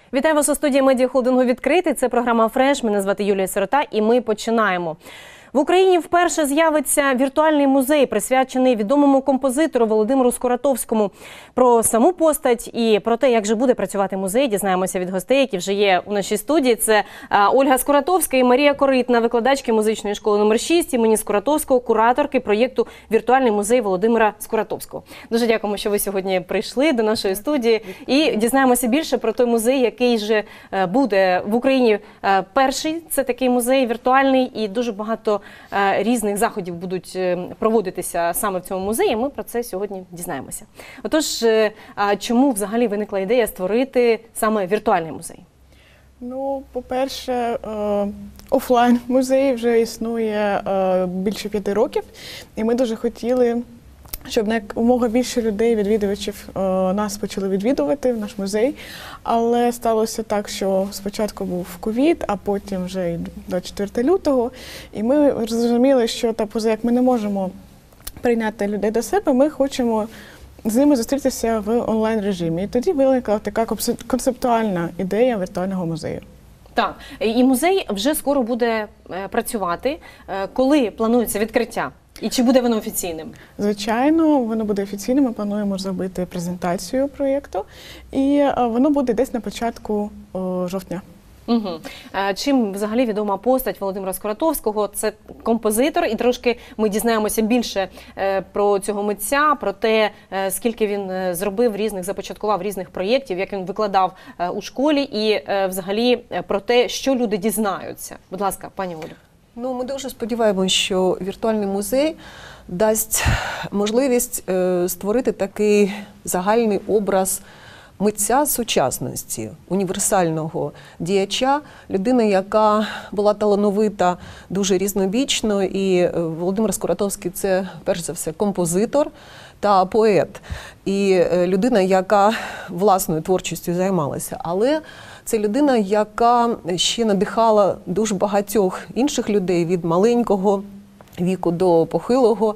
Вітаю вас у студії медіахолдингу «Відкритий». Це програма «Фреш». Мене звати Юлія Сирота і ми починаємо. В Україні вперше з'явиться віртуальний музей, присвячений відомому композитору Володимиру Скуратовському. Про саму постать і про те, як же буде працювати музей, дізнаємося від гостей, які вже є у нашій студії. Це Ольга Скуратовська і Марія Коритна, викладачки музичної школи номер 6 імені Скуратовського, кураторки проєкту «Віртуальний музей Володимира Скуратовського». Дуже дякуємо, що ви сьогодні прийшли до нашої студії і дізнаємося більше про той музей, який же буде в Україні перший. Це такий музей віртуальний, і дуже багато різних заходів будуть проводитися саме в цьому музеї. Ми про це сьогодні дізнаємося. Отож, чому взагалі виникла ідея створити саме віртуальний музей? Ну, по-перше, офлайн-музей вже існує більше 5 років, і ми дуже хотіли, щоб якомога більше людей, відвідувачів, нас почали відвідувати в наш музей. Але сталося так, що спочатку був ковід, а потім вже і 24 лютого. І ми зрозуміли, що як ми не можемо прийняти людей до себе, ми хочемо з ними зустрітися в онлайн-режимі. І тоді виникла така концептуальна ідея віртуального музею. Так, і музей вже скоро буде працювати. Коли планується відкриття? І чи буде воно офіційним? Звичайно, воно буде офіційним. Ми плануємо зробити презентацію проєкту. І воно буде десь на початку жовтня. Угу. Чим взагалі відома постать Володимира Скуратовського? Це композитор, і трошки ми дізнаємося більше про цього митця, про те, скільки він зробив різних, започаткував різних проєктів, як він викладав у школі, і взагалі про те, що люди дізнаються. Будь ласка, пані Олю. Ну, ми дуже сподіваємося, що віртуальний музей дасть можливість створити такий загальний образ митця сучасності, універсального діяча, людини, яка була талановита, дуже різнобічно. І Володимир Скуратовський – це, перш за все, композитор та поет. І людина, яка власною творчістю займалася. Але це людина, яка ще надихала дуже багатьох інших людей від маленького віку до похилого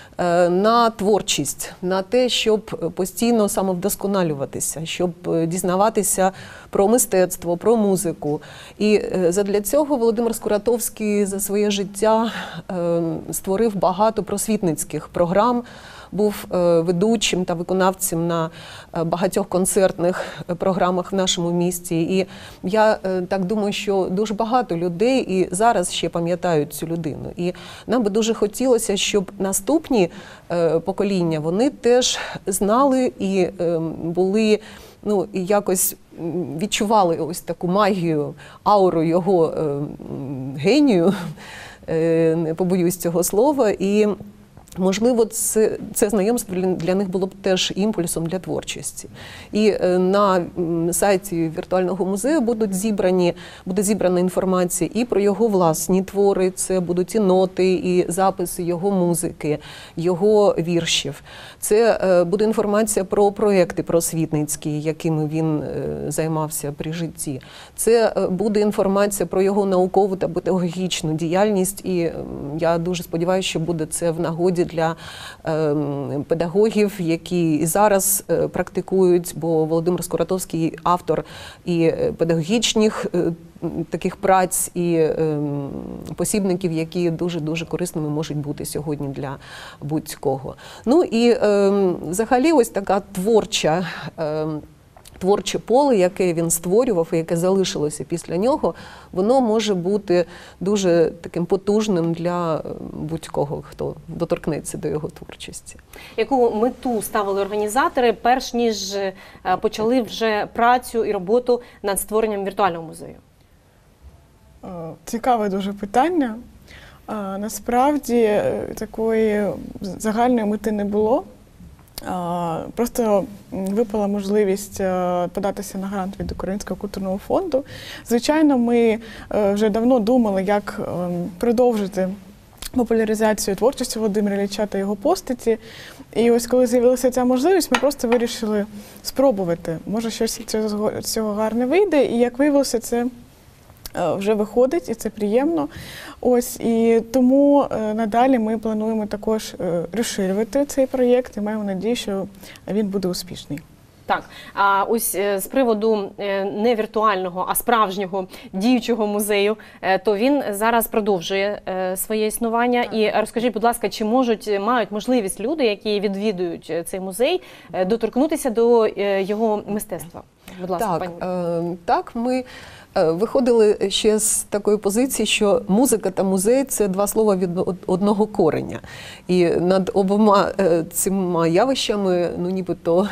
на творчість, на те, щоб постійно самовдосконалюватися, щоб дізнаватися про мистецтво, про музику. І задля цього Володимир Скуратовський за своє життя створив багато просвітницьких програм, був ведучим та виконавцем на багатьох концертних програмах в нашому місті. І я так думаю, що дуже багато людей і зараз ще пам'ятають цю людину. І нам би дуже хотілося, щоб наступні покоління, вони теж знали і були, ну, і якось відчували ось таку магію, ауру його генію, не побоюсь цього слова, і можливо, це знайомство для них було б теж імпульсом для творчості. І на сайті віртуального музею буде зібрана інформація і про його власні твори, це будуть і ноти, і записи його музики, його віршів. Це буде інформація про проекти просвітницькі, якими він займався при житті. Це буде інформація про його наукову та педагогічну діяльність, і я дуже сподіваюся, що буде це в нагоді для педагогів, які і зараз практикують, бо Володимир Скуратовський – автор і педагогічних таких праць, і посібників, які дуже-дуже корисними можуть бути сьогодні для будь-кого. Ну і взагалі ось така творче поле, яке він створював і яке залишилося після нього, воно може бути дуже таким потужним для будь-кого, хто доторкнеться до його творчості. Яку мету ставили організатори, перш ніж почали вже працю і роботу над створенням віртуального музею? Цікаве дуже питання. Насправді такої загальної мети не було. Просто випала можливість податися на грант від Українського культурного фонду. Звичайно, ми вже давно думали, як продовжити популяризацію творчості Володимира Ілліча та його постаті. І ось коли з'явилася ця можливість, ми просто вирішили спробувати. Може, щось з цього гарне вийде. І як виявилося, це вже виходить, і це приємно. Ось, і тому надалі ми плануємо також розширювати цей проєкт і маємо надію, що він буде успішний. Так, а ось з приводу не віртуального, а справжнього діючого музею, то він зараз продовжує своє існування. І розкажіть, будь ласка, чи мають можливість люди, які відвідують цей музей, доторкнутися до його мистецтва? Будь ласка, пані. Так, ми виходили ще з такої позиції, що музика та музей – це два слова від одного кореня. І над обома цими явищами, нібито,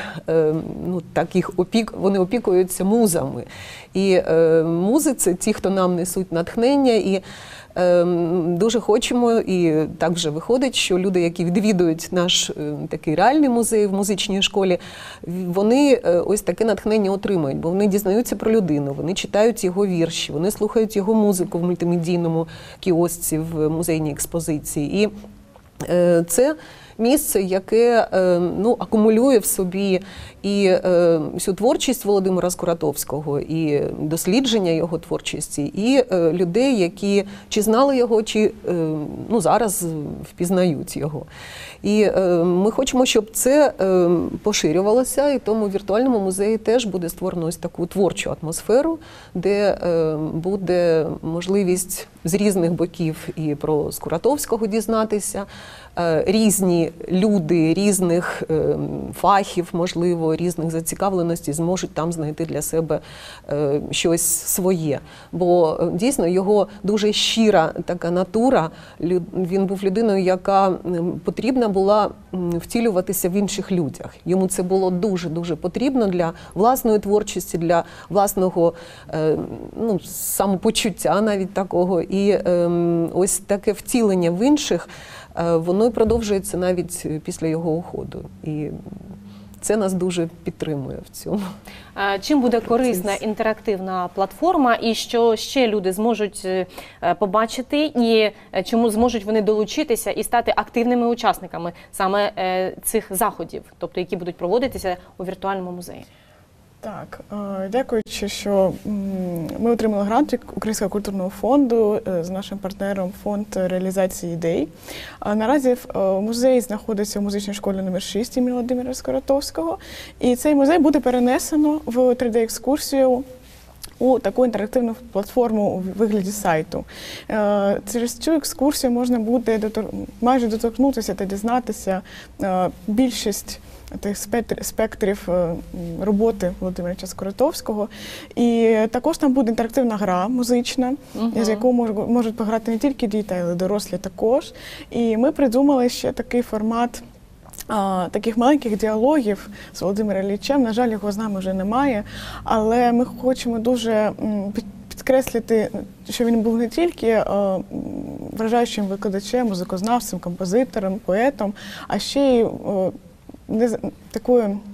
вони опікуються музами. І музи – це ті, хто нам несуть натхнення, і дуже хочемо, і так вже виходить, що люди, які відвідують наш такий реальний музей в музичній школі, вони ось таке натхнення отримують, бо вони дізнаються про людину, вони читають його вірші, вони слухають його музику в мультимедійному кіосці, в музейній експозиції. І це місце, яке акумулює в собі і всю творчість Володимира Скуратовського, і дослідження його творчості, і людей, які чи знали його, чи зараз впізнають його. І ми хочемо, щоб це поширювалося, і тому в віртуальному музеї теж буде створено ось таку творчу атмосферу, де буде можливість з різних боків і про Скуратовського дізнатися, різні люди, різних фахів, можливо, різних зацікавленостей зможуть там знайти для себе щось своє. Бо дійсно його дуже щира така натура, він був людиною, яка потрібна була втілюватися в інших людях. Йому це було дуже-дуже потрібно для власної творчості, для власного самопочуття навіть такого. І ось таке втілення в інших, воно і продовжується навіть після його уходу. І це нас дуже підтримує в цьому. Чим буде корисна інтерактивна платформа і що ще люди зможуть побачити, і чому зможуть вони долучитися і стати активними учасниками саме цих заходів, тобто які будуть проводитися у віртуальному музеї? Так, дякуючи, що ми отримали грант від Українського культурного фонду з нашим партнером Фонд реалізації ідей. Наразі музей знаходиться у музичній школі номер 6 імені Володимира Скуратовського. І цей музей буде перенесено в 3D-екскурсію у таку інтерактивну платформу у вигляді сайту. Через цю екскурсію можна буде майже доторкнутися та дізнатися більшість тих спектрів роботи Володимира Скуратовського. І також там буде інтерактивна гра музична, з якою можуть пограти не тільки діти, але й дорослі також. І ми придумали ще такий формат таких маленьких діалогів з Володимиром Іллічем. На жаль, його з нами вже немає, але ми хочемо дуже підкреслити, що він був не тільки вражаючим викладачем, музикознавцем, композитором, поетом, а ще й такою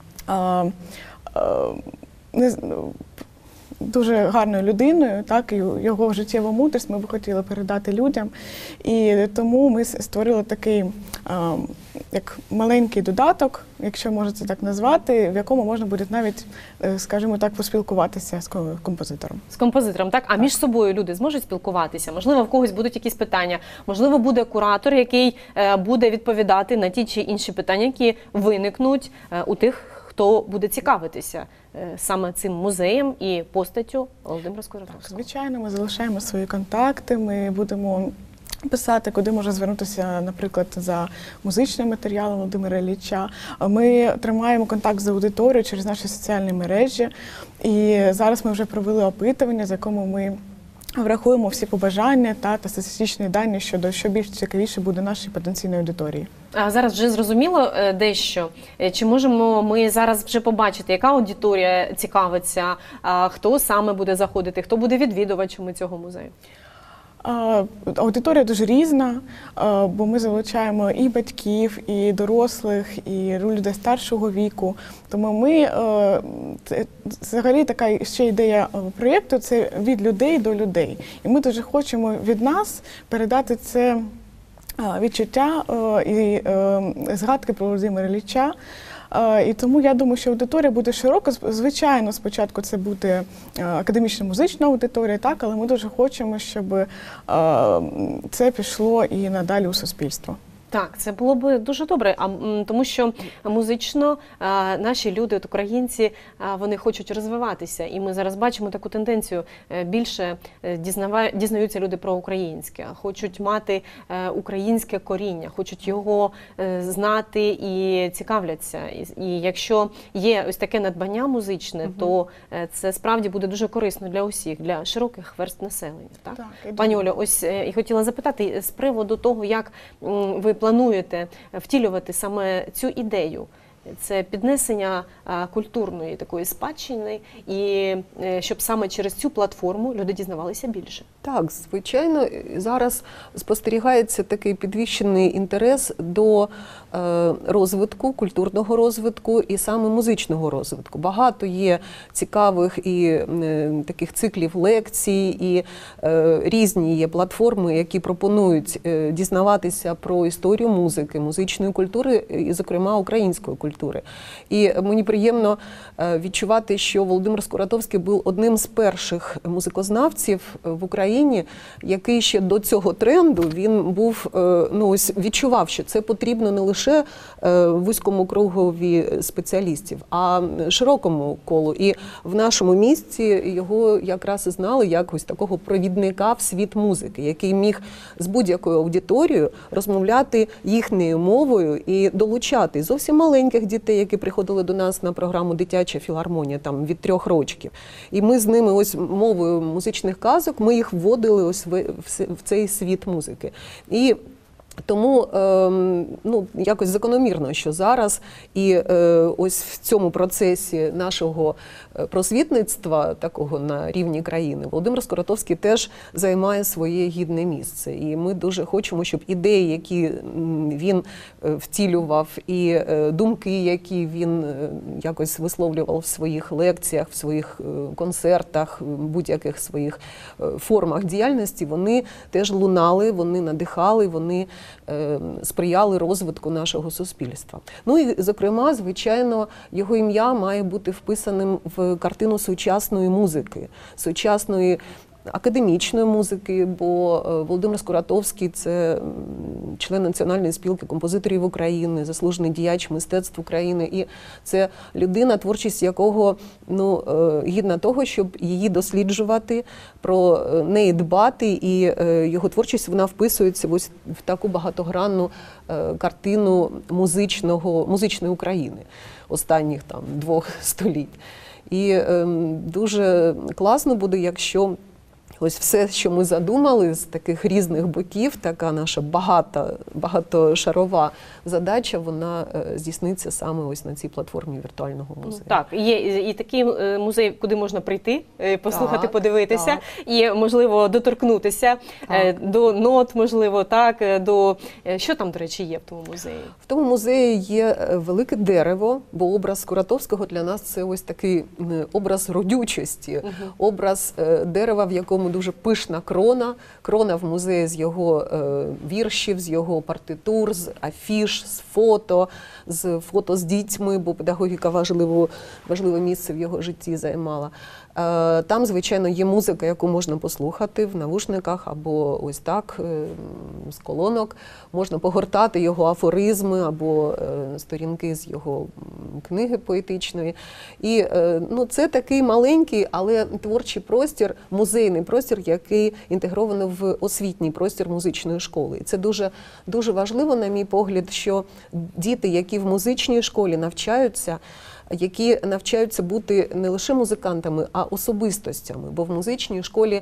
дуже гарною людиною, так, і його життєву мудрість ми б хотіли передати людям. І тому ми створили такий як маленький додаток, якщо можна це так назвати, в якому можна буде навіть, скажімо так, поспілкуватися з композитором. З композитором, так? А між собою люди зможуть спілкуватися? Можливо, в когось будуть якісь питання? Можливо, буде куратор, який буде відповідати на ті чи інші питання, які виникнуть у тих, хто буде цікавитися саме цим музеєм і постаттю Володимира Скуратовського? Звичайно, ми залишаємо свої контакти, ми будемо писати, куди можна звернутися, наприклад, за музичним матеріалом Володимира Ілліча. Ми тримаємо контакт з аудиторією через наші соціальні мережі. І зараз ми вже провели опитування, з якому ми врахуємо всі побажання та статистичні дані щодо що більш цікавіше буде нашій потенційній аудиторії. А зараз вже зрозуміло дещо? Чи можемо ми зараз вже побачити, яка аудиторія цікавиться, хто саме буде заходити, хто буде відвідувачами цього музею? Аудиторія дуже різна, бо ми залучаємо і батьків, і дорослих, і людей старшого віку. Тому ми, взагалі така ще ідея проєкту – це від людей до людей. І ми дуже хочемо від нас передати це відчуття і згадки про Володимира Ілліча. І тому я думаю, що аудиторія буде широка. Звичайно, спочатку це буде академічна музична аудиторія, так, але ми дуже хочемо, щоб це пішло і надалі у суспільство. Так, це було б дуже добре, тому що музично наші люди, от українці, вони хочуть розвиватися. І ми зараз бачимо таку тенденцію. Більше дізнаються люди про українське, хочуть мати українське коріння, хочуть його знати і цікавляться. І якщо є ось таке надбання музичне, то це справді буде дуже корисно для усіх, для широких верств населення. Так? Так, Пані Олю, ось і хотіла запитати з приводу того, як ви плануєте втілювати саме цю ідею. Це піднесення культурної такої спадщини, і щоб саме через цю платформу люди дізнавалися більше. Так, звичайно, зараз спостерігається такий підвищений інтерес до розвитку, культурного розвитку і саме музичного розвитку. Багато є цікавих і таких циклів лекцій, і різні є платформи, які пропонують дізнаватися про історію музики, музичної культури, і, зокрема, української культури. І мені приємно відчувати, що Володимир Скуратовський був одним з перших музикознавців в Україні, який ще до цього тренду він був, ось відчував, що це потрібно не лише вузькому кругові спеціалістів, а широкому колу. І в нашому місті його якраз і знали як ось такого провідника в світ музики, який міг з будь-якою аудиторією розмовляти їхньою мовою і долучати зовсім маленьких дітей, які приходили до нас на програму «Дитяча філармонія» там від 3 років. І ми з ними ось мовою музичних казок, ми їх вводили ось в цей світ музики. І тому якось закономірно, що зараз і ось в цьому процесі нашого просвітництва, такого на рівні країни, Володимир Скуратовський теж займає своє гідне місце. І ми дуже хочемо, щоб ідеї, які він втілював, і думки, які він якось висловлював в своїх лекціях, в своїх концертах, будь-яких своїх формах діяльності, вони теж лунали, вони надихали, вони сприяли розвитку нашого суспільства. Ну і, зокрема, звичайно, його ім'я має бути вписаним в картину сучасної музики, сучасної академічної музики, бо Володимир Скуратовський – це член Національної спілки композиторів України, заслужений діяч мистецтв України. І це людина, творчість якого гідна того, щоб її досліджувати, про неї дбати. І його творчість, вона вписується ось в таку багатогранну картину музичної України останніх 2 століть. І дуже класно буде, якщо ось все, що ми задумали з таких різних боків, така наша багатошарова задача, вона здійсниться саме ось на цій платформі віртуального музею. Так, є і такий музей, куди можна прийти, послухати, подивитися, і, можливо, доторкнутися до нот, можливо, до... Що там, до речі, є в тому музеї? В тому музеї є велике дерево, бо образ Скуратовського для нас – це ось такий образ родючості, образ дерева, в якому дуже пишна крона в музеї з його віршів, з його партитур, з афіш, з фото з дітьми, бо педагогіка важливе місце в його житті займала. Там, звичайно, є музика, яку можна послухати в навушниках або ось так, з колонок. Можна погортати його афоризми або сторінки з його книги поетичної. І це такий маленький, але творчий простір, музейний простір, який інтегрований в освітній простір музичної школи. І це дуже, дуже важливо, на мій погляд, що діти, які в музичній школі навчаються, які навчаються бути не лише музикантами, а особистостями. Бо в музичній школі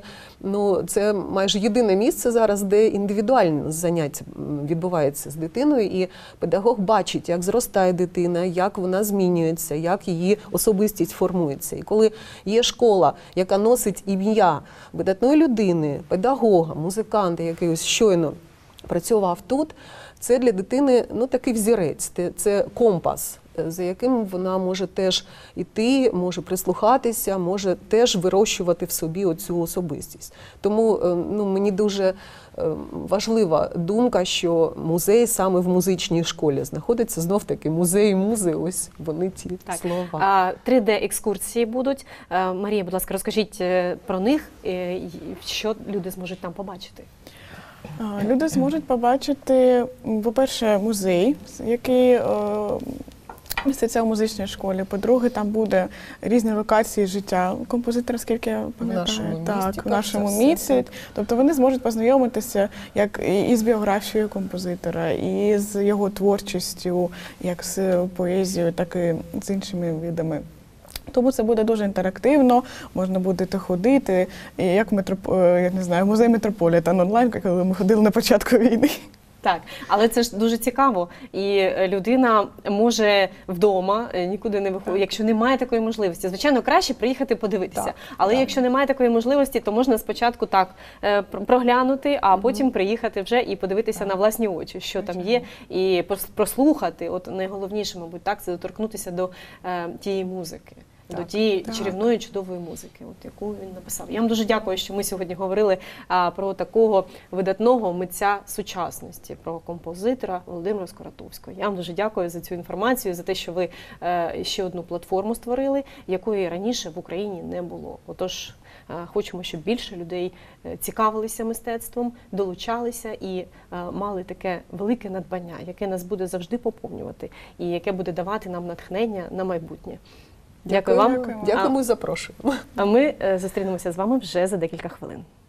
це майже єдине місце зараз, де індивідуальне заняття відбувається з дитиною, і педагог бачить, як зростає дитина, як вона змінюється, як її особистість формується. І коли є школа, яка носить ім'я видатної людини, педагога, музиканта, який ось щойно працював тут, це для дитини такий взірець, це компас, за яким вона може теж іти, може прислухатися, може теж вирощувати в собі оцю особистість. Тому мені дуже важлива думка, що музей саме в музичній школі знаходиться. Знов-таки музей і музи, ось вони ті слова. 3D-екскурсії будуть. Марія, будь ласка, розкажіть про них, що люди зможуть там побачити. Люди зможуть побачити, по-перше, музей, який міститься у музичній школі. По-друге, там буде різні локації життя композитора, скільки я пам'ятаю. нашому місті, Так, так, в нашому це все, місті. Тобто вони зможуть познайомитися як і з біографією композитора, і з його творчістю, як з поезією, так і з іншими видами. Тому це буде дуже інтерактивно, можна буде ходити, і як я не знаю, музей Метрополітен онлайн, коли ми ходили на початку війни. Так, але це ж дуже цікаво, і людина може вдома нікуди не виходити, якщо немає такої можливості. Звичайно, краще приїхати подивитися, Так, але так. якщо немає такої можливості, то можна спочатку так проглянути, а потім приїхати вже і подивитися на власні очі, що там є, і прослухати. От найголовніше, мабуть, так, це доторкнутися до тієї музики. До тієї чарівної, чудової музики, от яку він написав. Я вам дуже дякую, що ми сьогодні говорили про такого видатного митця сучасності, про композитора Володимира Скуратовського. Я вам дуже дякую за цю інформацію, за те, що ви ще одну платформу створили, якої раніше в Україні не було. Отож, хочемо, щоб більше людей цікавилися мистецтвом, долучалися і мали таке велике надбання, яке нас буде завжди поповнювати і яке буде давати нам натхнення на майбутнє. Дякую вам. Дякуємо і запрошуємо. А ми зустрінемося з вами вже за декілька хвилин.